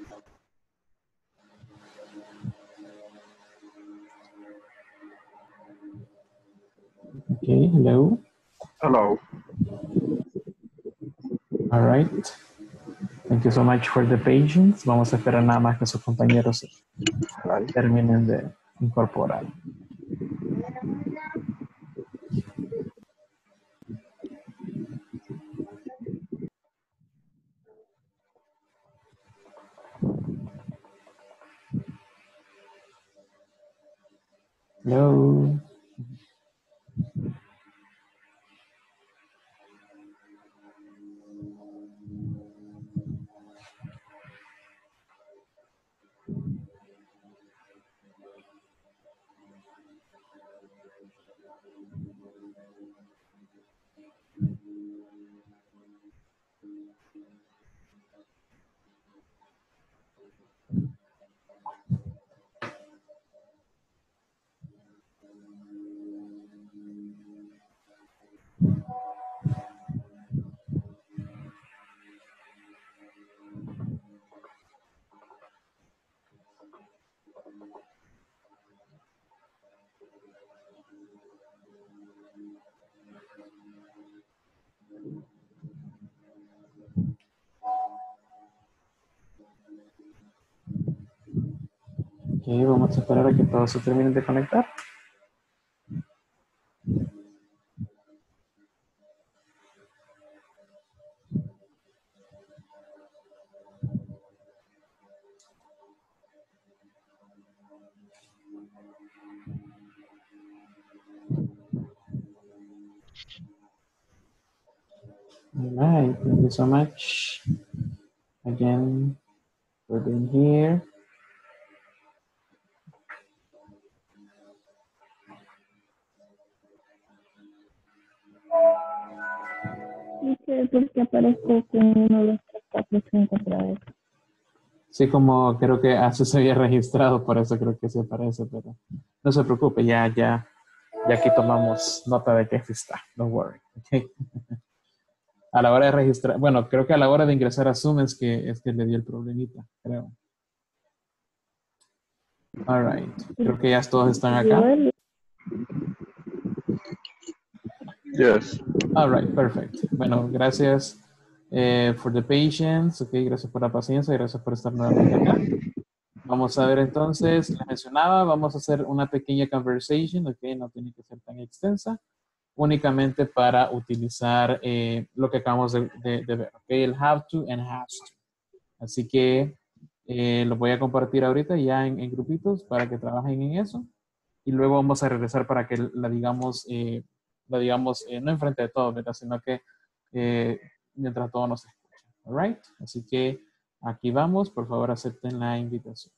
Okay, hello. Hello. All right. Thank you so much for the patience. Vamos a esperar nada más que sus compañeros Hi. terminen de incorporar. Hello. Okay, vamos a esperar a que todos se terminen de conectar. All right, thank you so much again for being here. No sé por qué aparezco con 1, 2, 3, 4, 5 otra vez. Sí, como creo que así se había registrado, por eso creo que se aparece, pero no se preocupe, ya aquí tomamos nota de que aquí está, don't worry, okay. A la hora de registrar, bueno, creo que a la hora de ingresar a Zoom es que le dio el problemita, creo. All right, creo que ya todos están acá. Yes. All right, perfect. Bueno, gracias for the patience, okay, gracias por la paciencia, gracias por estar nuevamente acá. Vamos a ver entonces, les mencionaba, vamos a hacer una pequeña conversation, ok, no tiene que ser tan extensa, únicamente para utilizar lo que acabamos de ver, ok, el have to and has to. Así que lo voy a compartir ahorita ya en grupitos para que trabajen en eso y luego vamos a regresar para que la digamos no enfrente de todos, ¿verdad? Sino que mientras todos nos escuchan, all right? Así que aquí vamos, por favor acepten la invitación.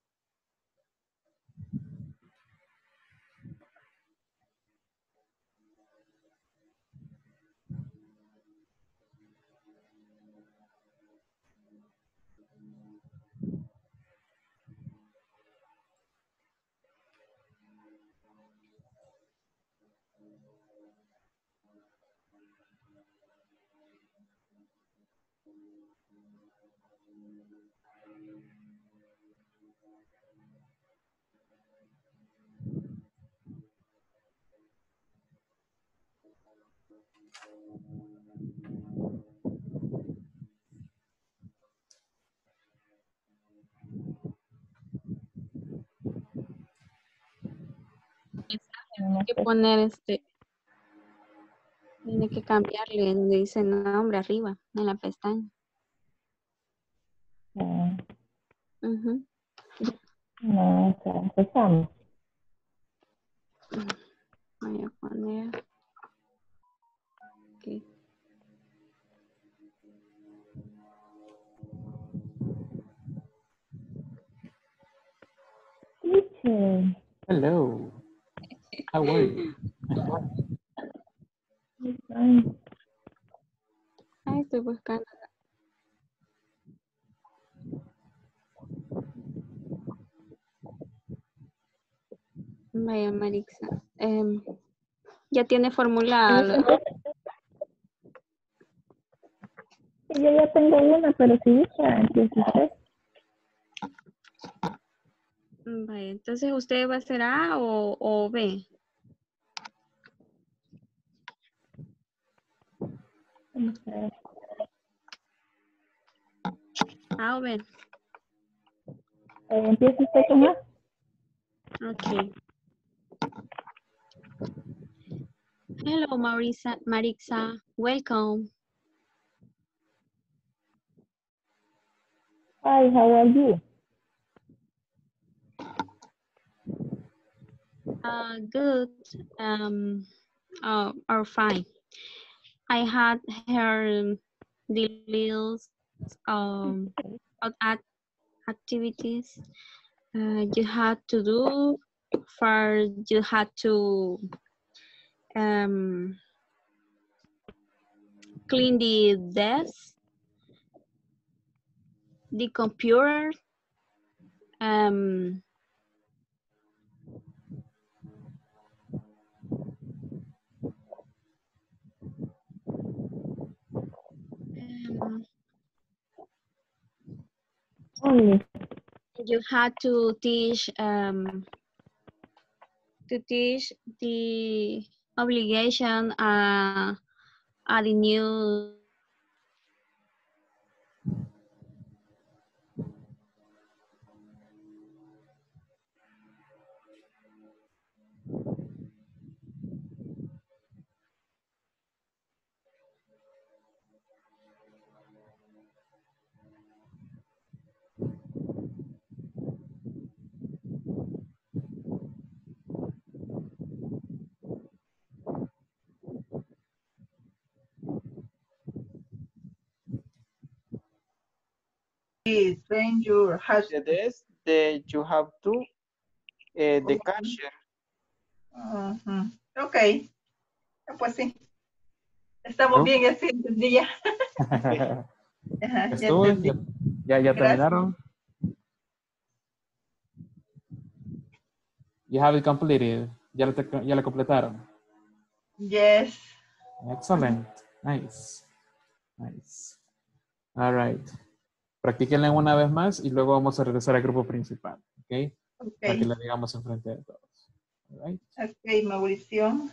Tiene que poner tiene que cambiarle donde dice nombre arriba, en la pestaña. No, o sea, empezamos. Voy a poner aquí. Hello. How are you? Ay, estoy buscando. Vaya, Marixa. Ya tiene formulado. Yo ya tengo una, pero si dice 16. Vale, entonces, ¿usted va a hacer A o B? Vamos a ver. A o B. Empieza usted con A. Okay. Hello, Marixa. Welcome. Hi, how are you? Good. Or fine. I had heard the list of activities you had to do. First, you had to clean the desk, the computer, Only. you had to teach the obligation at the new Then you have The desk that you have to, the cashier. Ok, pues sí. Estamos bien, así entendí ya. Ajá, ya ¿Estuvo? entendí. ¿Ya Gracias. terminaron? You have it completed. ¿Ya la completaron? Yes. Excellent. Nice. Nice. All right. Practíquenla una vez más y luego vamos a regresar al grupo principal. ¿Ok? Para que la digamos enfrente de todos. All right. Ok, Mauricio.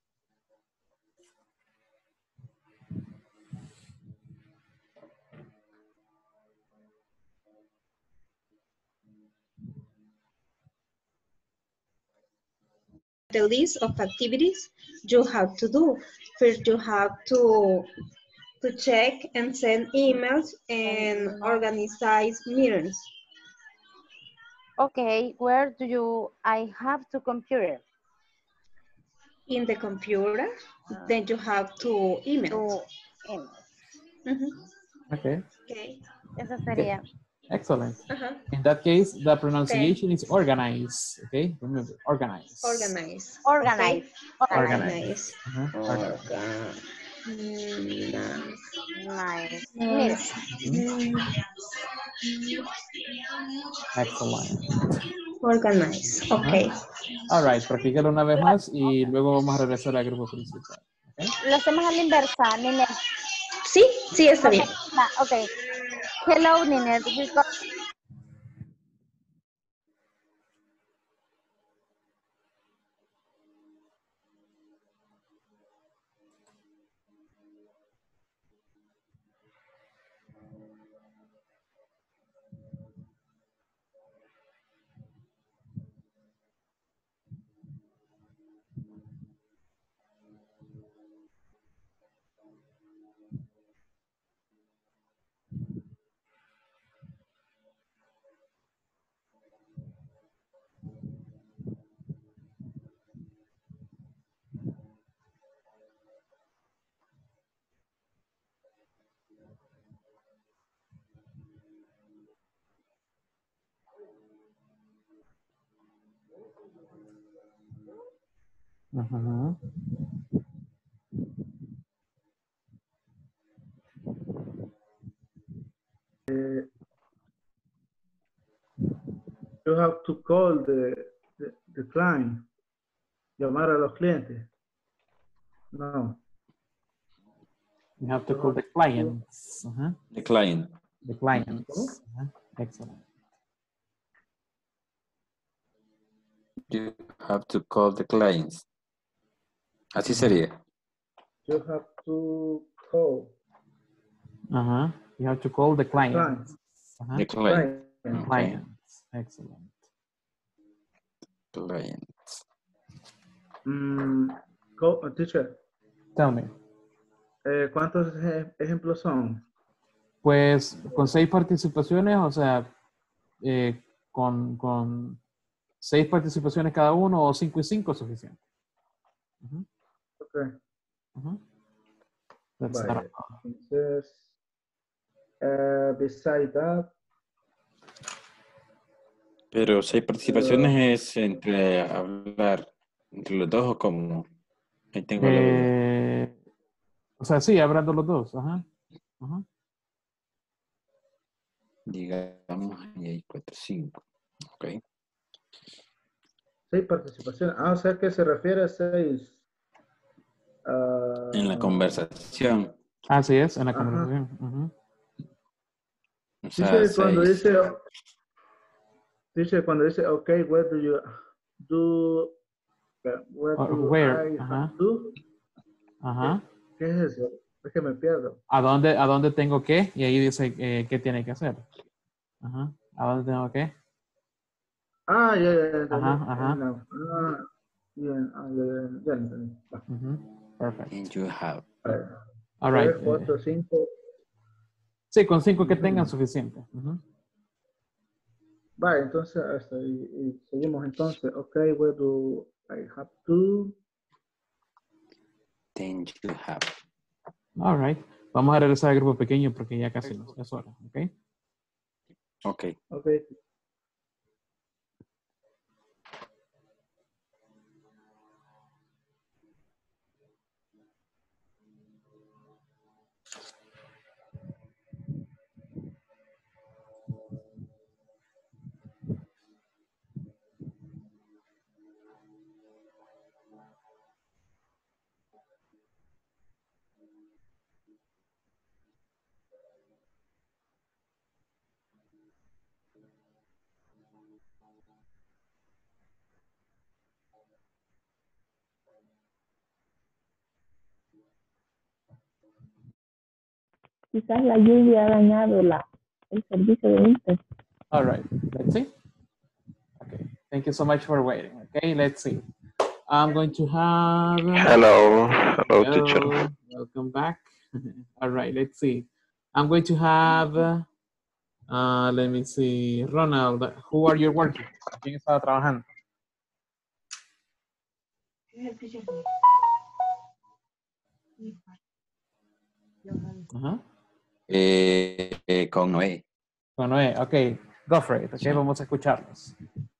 The list of activities you have to do. First, you have to check and send emails and organize meetings. Okay, where do I have to computer? In the computer, then you have to email. Okay. Okay. Eso sería. Excellent. In that case, the pronunciation is organize. Okay, remember, organize. Organize. Organize. Okay. Organize. Nice. Excellent. Organize. Okay. All right, practícalo una vez más y luego vamos a regresar al grupo principal. Okay. Lo hacemos a la inversa, Nene. Sí, sí, está bien. Okay. Hello, Nene. You have to call the client. Llamar a los clientes. No. You have to call the clients. The client. The clients. Excellent. You have to call the clients. Así sería. You have to call Uh-huh. You have to call the client. clients. Uh-huh. The client. Client. Okay. Clients. Excellent. Clients. Teacher, Tell me. ¿cuántos ejemplos son? Pues con 6 participaciones, o sea, con 6 participaciones cada uno o 5 y 5 es suficiente. Uh-huh. Okay. Uh-huh. Let's Vale. start. Entonces, beside that, Pero 6 participaciones es entre hablar entre los dos o como. Ahí tengo la duda. O sea, sí, hablando los dos. Ajá. Ajá. Digamos, y hay 4, 5. Ok. 6 participaciones. O sea que se refiere a 6. En la conversación. Así es, en la Ajá. conversación. Uh-huh. O sea, Dice cuando 6. dice, okay, what do you do? What do Where? I Ajá. have to? Ajá. ¿Qué es eso? Es que me pierdo. ¿A dónde tengo que? Y ahí dice qué tiene que hacer. Ajá. ¿A dónde tengo que? Ya Ajá, ajá. Ya entendí. Va. Uh-huh. Perfect. And you have. All right. 3, 4, 5. Sí, con 5 que tengan suficiente. Uh-huh. Vale, entonces hasta ahí, y seguimos entonces. Okay, where do I have to? Then you have. All right. Vamos a regresar al grupo pequeño porque ya casi es hora. ¿Ok? Ok. Okay. Quizás la lluvia ha dañado el servicio de internet. All right. Let's see. Okay. Thank you so much for waiting. Okay, let's see. I'm going to have... Hello. Hello, teacher. Welcome back. All right, let's see. I'm going to have... let me see. Ronald, who are you working? ¿Quién estaba trabajando? Uh-huh. Con Noé. Con Noé, ok. Go for it, ok. Sí. Vamos a escucharlos.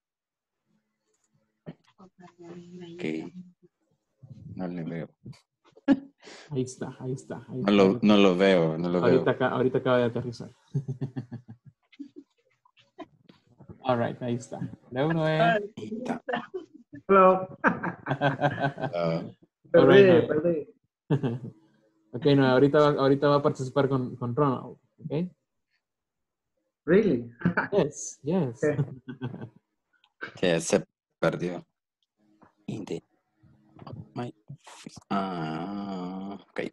Ok. No le veo. Ahí está, ahí está. Ahí No lo veo, no lo veo. Ahorita acaba de aterrizar. All right, ahí está. Hello, Noé. Ahí está. Hello. All right, Noé. Perdí. Ok, Noé, ahorita va a participar con Ronald, ok. Really? Yes. Okay. Sí, se perdió. In the my office. Ok.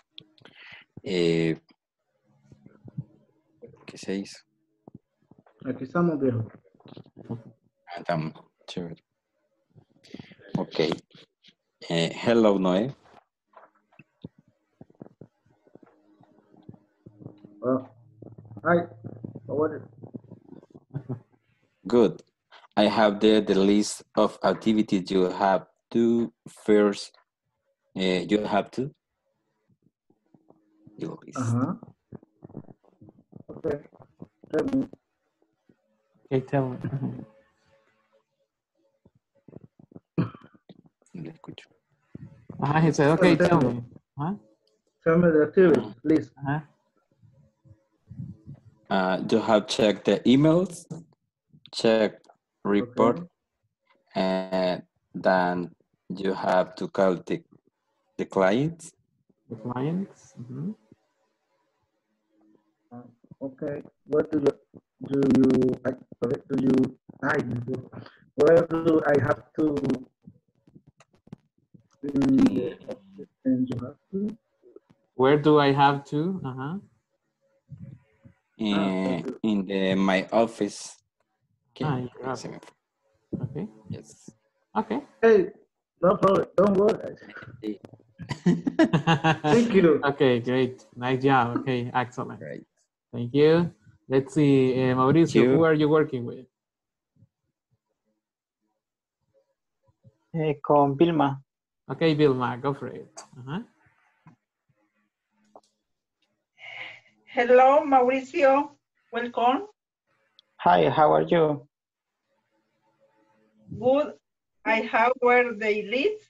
¿Qué se hizo? Aquí estamos, viejo. Estamos. Chévere. Ok. Hello, Noé. Hi. How are you? Good. I have there the list of activities you have to first. You have to. Your list. Okay. Tell me. Okay, tell me. No le escucho. He said, okay, tell me. Tell me the activity, please. You have checked the emails, check report, Okay. and then you have to call the clients. The clients. Okay. What do you where do I have to? And you have to. Where do I have to? Uh-huh. In my office. Okay. Ah, in your office. Okay. Yes. Okay. Hey, no problem. Don't worry. Thank you. Okay, great. Nice job. Okay, excellent. Right. Thank you. Let's see, Mauricio, who are you working with? Con Vilma. Okay, Vilma, go for it. Uh-huh. Hello, Mauricio. Welcome. Hi, how are you? Good. I have where they live.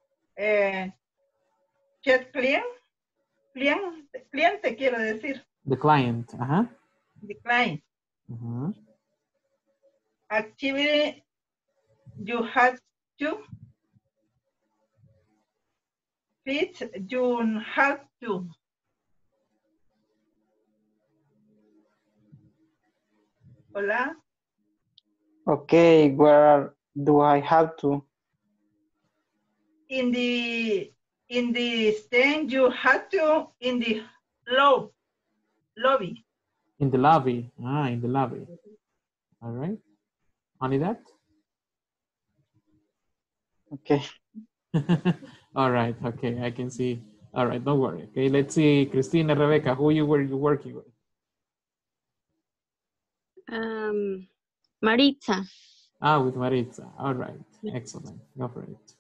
Chat client. Cliente quiero decir. The client. Uh-huh. The client. Uh-huh. Activity you had to. Please, you have to. Hola. Okay, where do I have to? In the stand you had to in the lobby. In the lobby. Ah, in the lobby. All right. Only that? Okay. All right. Okay, I can see. All right, don't worry. Okay, let's see, Christina, Rebecca, who you were working with? Maritza. Ah, with Maritza. All right. Excellent. Go for it.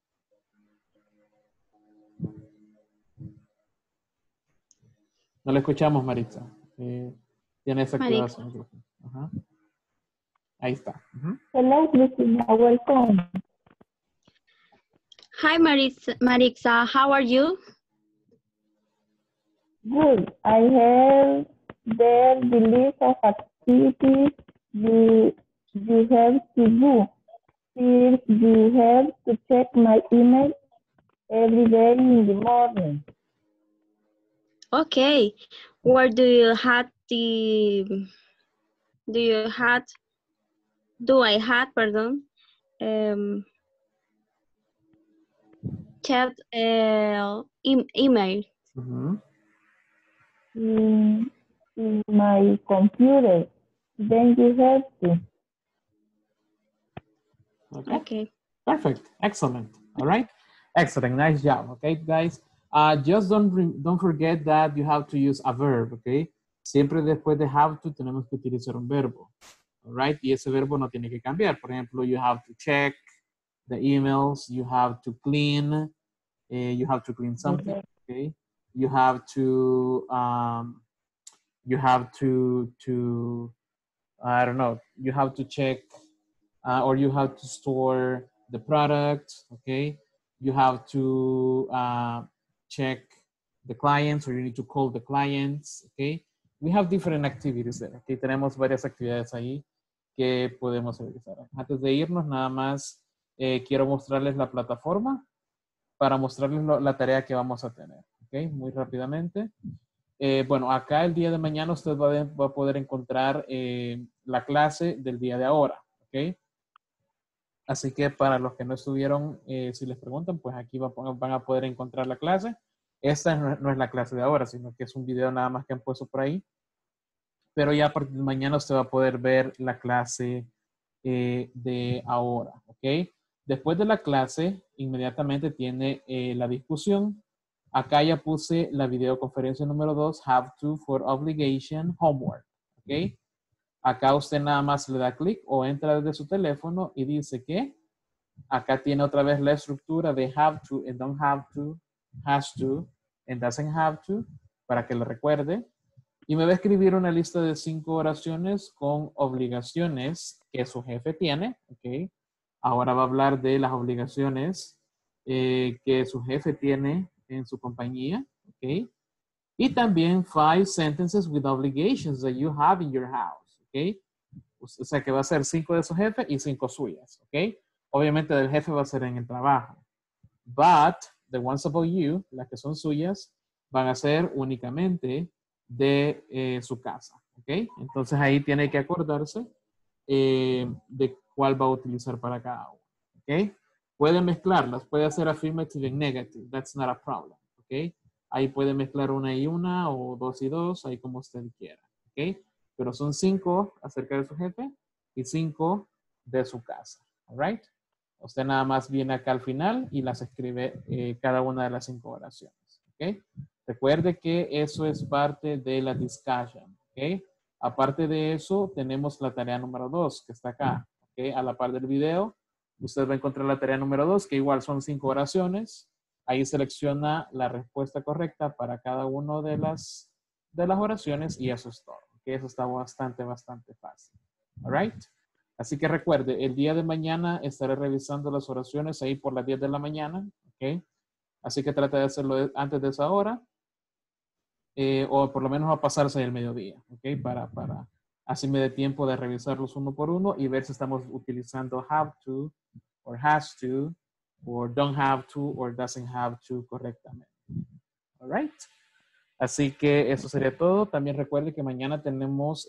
No le escuchamos, Maritza. Tiene desactivado su micrófono. Ajá. Ahí está. Hello, Christina. Welcome. Hi, Maritza. How are you? Good. I have there the list of activities you have to do. First, you have to check my email every day in the morning. Okay. Where do I have chat email? In my computer. Then you have to. Okay. Perfect. Excellent. All right. Excellent. Nice job. Okay, guys. Just don't forget that you have to use a verb. Okay. Siempre después de have to tenemos que utilizar un verbo. All right. Y ese verbo no tiene que cambiar. Por ejemplo, you have to check the emails. You have to clean. You have to clean something. Okay. You have to I don't know. You have to check or you have to store the product, okay? You have to check the clients or you need to call the clients, okay? We have different activities there, okay? Tenemos varias actividades ahí que podemos realizar. Antes de irnos, nada más quiero mostrarles la plataforma para mostrarles la tarea que vamos a tener, okay? Muy rápidamente. Bueno, acá el día de mañana usted va a poder encontrar la clase del día de ahora, ¿ok? Así que para los que no estuvieron, si les preguntan, pues aquí van a poder encontrar la clase. Esta no es la clase de ahora, sino que es un video nada más que han puesto por ahí. Pero ya a partir de mañana usted va a poder ver la clase de ahora, ¿ok? Después de la clase, inmediatamente tiene la discusión. Acá ya puse la videoconferencia número 2, have to for obligation homework, ¿ok? Acá usted nada más le da clic o entra desde su teléfono y dice que acá tiene otra vez la estructura de have to and don't have to, has to and doesn't have to, para que lo recuerde. Y me va a escribir una lista de 5 oraciones con obligaciones que su jefe tiene, ¿ok? Ahora va a hablar de las obligaciones que su jefe tiene en su compañía, ¿ok? Y también 5 sentences with obligations that you have in your house, ¿ok? O sea que va a ser 5 de su jefe y 5 suyas, ¿ok? Obviamente del jefe va a ser en el trabajo. But the ones about you, las que son suyas, van a ser únicamente de su casa, ¿ok? Entonces ahí tiene que acordarse de cuál va a utilizar para cada uno. ¿Ok? Puede mezclarlas, puede hacer affirmative and negative. That's not a problem. ¿Ok? Ahí puede mezclar una y una o dos y dos, ahí como usted quiera. ¿Ok? Pero son 5 acerca de su jefe y 5 de su casa. All right? Usted nada más viene acá al final y las escribe cada una de las 5 oraciones. ¿Ok? Recuerde que eso es parte de la discussion. ¿Ok? Aparte de eso, tenemos la tarea número 2 que está acá. ¿Ok? A la par del video, usted va a encontrar la tarea número 2, que igual son 5 oraciones. Ahí selecciona la respuesta correcta para cada una de las oraciones y eso es todo. ¿Ok? Eso está bastante fácil. All right? Así que recuerde, el día de mañana estaré revisando las oraciones ahí por las 10 de la mañana. ¿Ok? Así que trate de hacerlo antes de esa hora. O por lo menos a pasarse el mediodía. ¿Ok? Para así me dé tiempo de revisarlos uno por uno y ver si estamos utilizando have to, or has to, or don't have to, or doesn't have to correctamente. All right? Así que eso sería todo. También recuerde que mañana tenemos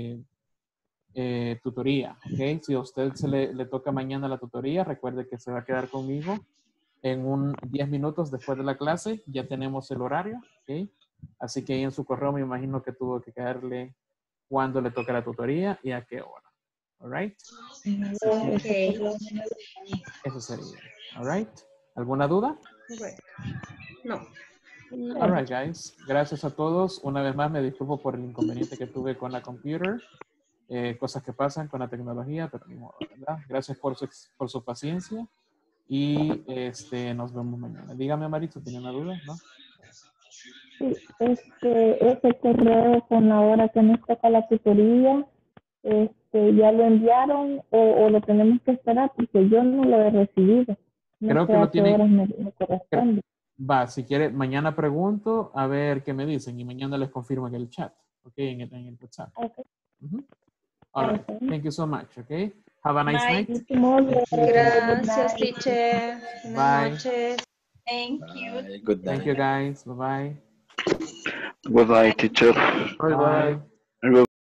tutoría, ¿ok? Si a usted le toca mañana la tutoría, recuerde que se va a quedar conmigo en 10 minutos después de la clase. Ya tenemos el horario, ¿ok? Así que ahí en su correo me imagino que tuvo que caerle cuándo le toca la tutoría y a qué hora. All right? Okay. Eso sería. All right? ¿Alguna duda? No. All right, guys. Gracias a todos. Una vez más me disculpo por el inconveniente que tuve con la computer. Cosas que pasan con la tecnología, pero ni modo, ¿verdad? Gracias por su paciencia y nos vemos mañana. Dígame, Marito, ¿tiene una duda? ¿No? Sí, ese correo con la hora que nos toca la tutoría, ¿ya lo enviaron o lo tenemos que esperar? Porque yo no lo he recibido. No Creo sé que a lo qué tienen. horas me corresponde. Va, si quiere, mañana pregunto a ver qué me dicen y mañana les confirmo en el chat, ¿ok? En el WhatsApp. Okay. All right. Thank you so much, ¿ok? Have a nice night. Gracias, teacher. Buenas noches. Thank you. Good night. Thank you, guys. Bye-bye. Goodbye, teacher. Bye bye.